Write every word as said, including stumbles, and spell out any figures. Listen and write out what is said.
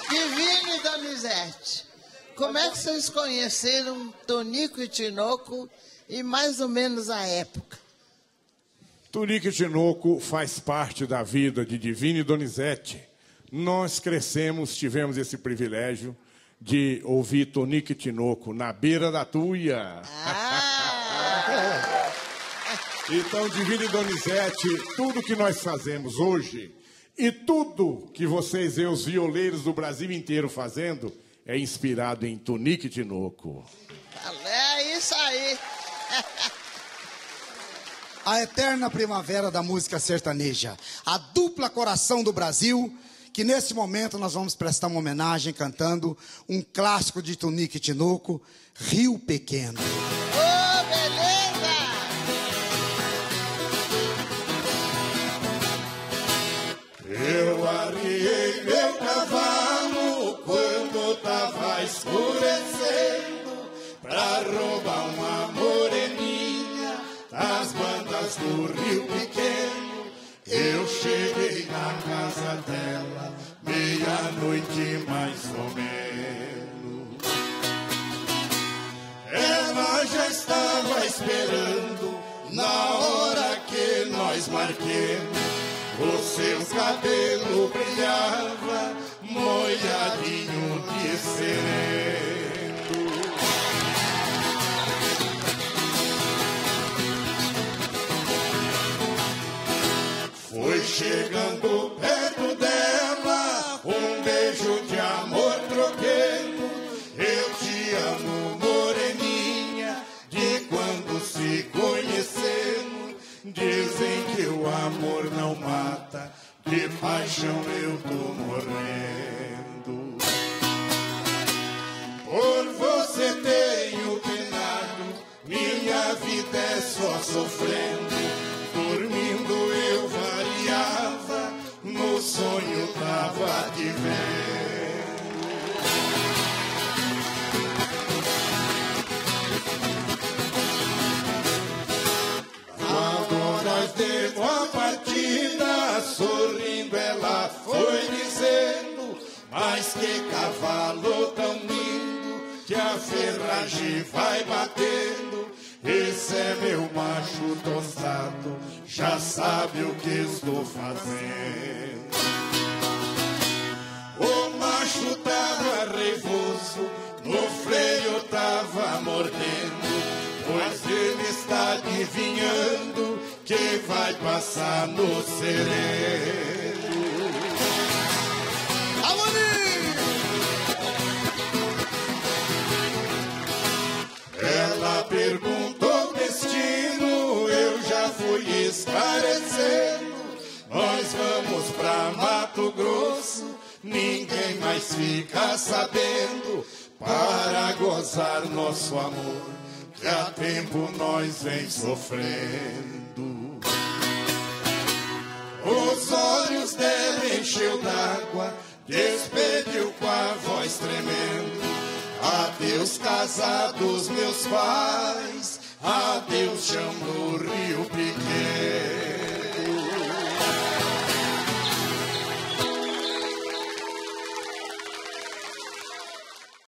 Divino e Donizete, como é que vocês conheceram Tonico e Tinoco e mais ou menos a época? Tonico e Tinoco faz parte da vida de Divino e Donizete. Nós crescemos, tivemos esse privilégio de ouvir Tonico e Tinoco na beira da tuia. Ah. Então, Divino e Donizete, tudo que nós fazemos hoje e tudo que vocês e os violeiros do Brasil inteiro fazendo é inspirado em Tonico e Tinoco. É isso aí. A eterna primavera da música sertaneja, a dupla coração do Brasil, que nesse momento nós vamos prestar uma homenagem cantando um clássico de Tonico e Tinoco, Rio Pequeno. Ô, beleza! Eu arriei meu cavalo quando tava escurecendo pra roubar uma moreninha das bandas do Rio Pequeno. Eu cheguei na casa dela meia-noite mais ou menos. Ela já estava esperando na hora que nós marquemos. Os seus cabelos brilhavam molhadinho de sereno. Foi chegando perto dela, um beijo de amor troquemos. Eu te amo, moreninha, de quando se conhecemos. Dizem que o amor não mata, de paixão eu tô morrendo. Por você tenho penado, minha vida é só sofrendo. Dormindo eu variava, no sonho tava te vendo. Quando nós demos a partida, sorrindo ela foi dizendo: mas que cavalo tão lindo, que a ferragem vai batendo. Esse é meu macho tostado, já sabe o que estou fazendo. O macho tava raivoso, no freio tava mordendo, pois ele está adivinhando que vai passar no sereno. Ela perguntou o destino, eu já fui esclarecendo. Nós vamos pra Mato Grosso, ninguém mais fica sabendo, para gozar nosso amor, que há tempo nós vem sofrendo. Os olhos dela encheu d'água, despediu com a voz tremendo: adeus casados meus pais, adeus chão do Rio Pequeno.